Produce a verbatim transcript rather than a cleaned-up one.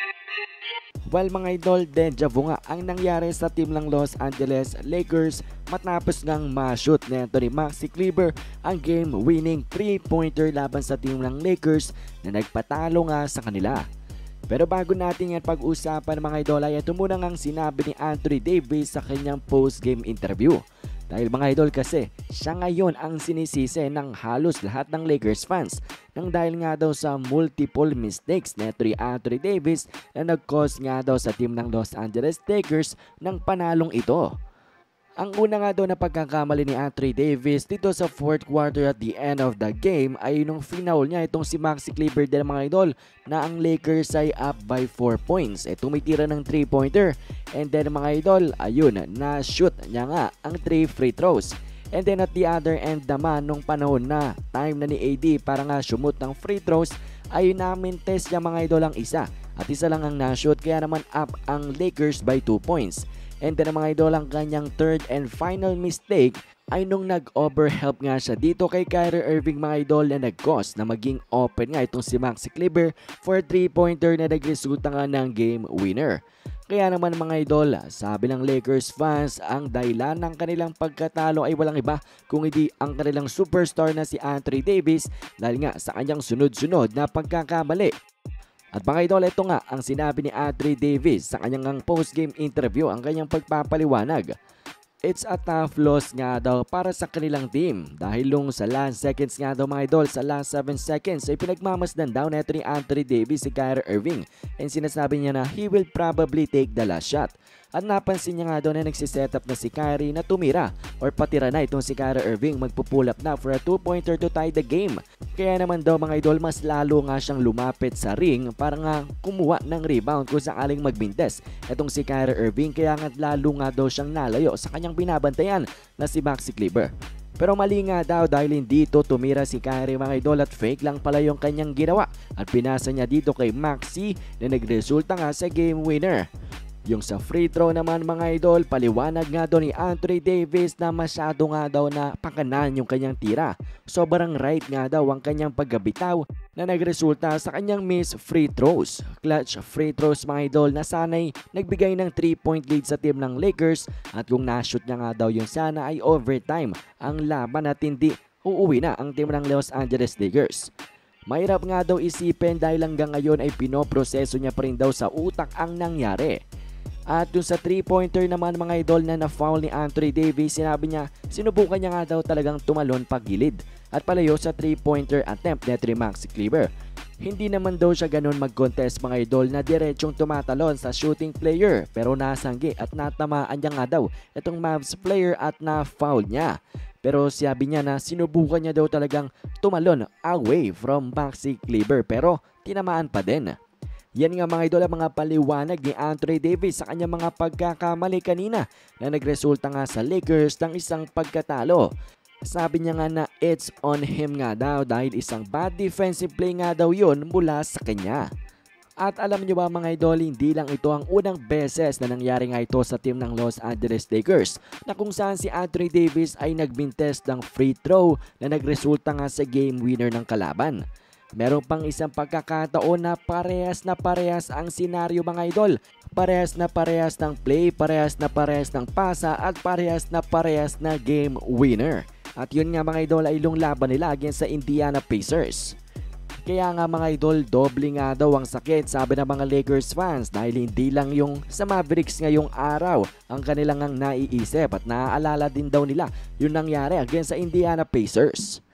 Well mga idol, deja vu nga ang nangyari sa team ng Los Angeles Lakers matapos ngang ma-shoot ni Anthony Maxi Kleber ang game-winning three-pointer laban sa team ng Lakers na nagpatalo nga sa kanila. Pero bago natin yan pag-usapan mga idol ay ito muna ngang sinabi ni Anthony Davis sa kanyang post-game interview. Dahil mga idol kasi, siya ngayon ang sinisisi ng halos lahat ng Lakers fans nang dahil nga daw sa multiple mistakes ni Anthony Davis na nag-cause nga daw sa team ng Los Angeles Lakers ng panalong ito. Ang una nga daw na pagkakamali ni Anthony Davis dito sa fourth quarter at the end of the game ay nung finaul niya itong si Maxi Kleber din mga idol na ang Lakers ay up by four points. E tumitira ng three pointer and then mga idol ayun na shoot niya nga ang three free throws. And then at the other end naman nung panahon na time na ni A D para nga sumut ng free throws ay namin test niya mga idol ang isa at isa lang ang na-shoot kaya naman up ang Lakers by two points. And then mga idol ang kanyang third and final mistake ay nung nag-overhelp nga siya dito kay Kyrie Irving mga idol na nag-cause na maging open nga itong si Maxi Kleber for three pointer na nagresulta nga ng game winner. Kaya naman mga idol, sabi ng Lakers fans, ang dahilan ng kanilang pagkatalo ay walang iba kung hindi ang kanilang superstar na si Anthony Davis dahil nga sa kanyang sunod-sunod na pagkakamali. At mga idol, ito nga ang sinabi ni Anthony Davis sa kanyang post-game interview, ang kanyang pagpapaliwanag. It's a tough loss nga daw para sa kanilang team dahil nung sa last seconds nga daw mga idol, sa last seven seconds ay pinagmamasdan daw neto ni Anthony Davis si Kyrie Irving and sinasabi niya na he will probably take the last shot. At napansin niya nga daw na nagsisetup na si Kyrie na tumira or patira na itong si Kyrie Irving magpupull up na for a two-pointer to tie the game. Kaya naman daw mga idol, mas lalo nga siyang lumapit sa ring para nga kumuha ng rebound kung sakaling magbintes itong si Kyrie Irving, kaya nga lalo nga daw siyang nalayo sa kanyang binabantayan na si Maxi Kleber. Pero mali nga daw dahil hindi ito tumira si Kyrie mga idol at fake lang pala yung kanyang ginawa at pinasa niya dito kay Maxi na nagresulta nga sa game winner. Yung sa free throw naman mga idol, paliwanag nga daw ni Anthony Davis na masyado nga daw na pakanan yung kanyang tira. Sobrang right nga daw ang kanyang paggabitaw na nagresulta sa kanyang miss free throws. Clutch free throws mga idol na sanay nagbigay ng three point lead sa team ng Lakers at kung na-shoot niya nga daw yung sana ay overtime ang laban at hindi uuwi na ang team ng Los Angeles Lakers. Mahirap nga daw isipin dahil hanggang ngayon ay pinoproseso niya pa rin daw sa utak ang nangyari. At dun sa three pointer naman mga idol na na-foul ni Anthony Davis, sinabi niya sinubukan niya nga daw talagang tumalon pagilid at palayo sa three pointer attempt ni Maxi Kleber. Hindi naman daw siya ganun mag-contest mga idol na diretsong tumatalon sa shooting player pero nasanggi at natamaan niya nga daw itong Mavs player at na-foul niya. Pero sabi niya na sinubukan niya daw talagang tumalon away from Maxi Kleber pero tinamaan pa din. Yan nga mga idol ang mga paliwanag ni Anthony Davis sa kanyang mga pagkakamali kanina na nagresulta nga sa Lakers ng isang pagkatalo. Sabi niya nga na it's on him nga daw dahil isang bad defensive play nga daw yun mula sa kanya. At alam niyo ba mga idol, hindi lang ito ang unang beses na nangyari nga ito sa team ng Los Angeles Lakers na kung saan si Anthony Davis ay nagbintes ng free throw na nagresulta nga sa game winner ng kalaban. Meron pang isang pagkakataon na parehas na parehas ang senaryo mga idol. Parehas na parehas ng play, parehas na parehas ng pasa at parehas na parehas na game winner. At yun nga mga idol ay yung laban nila against sa Indiana Pacers. Kaya nga mga idol, doble nga daw ang sakit sabi ng mga Lakers fans dahil hindi lang yung sa Mavericks ngayong araw ang kanilang ang naiisip at naaalala din daw nila yung nangyari against sa Indiana Pacers.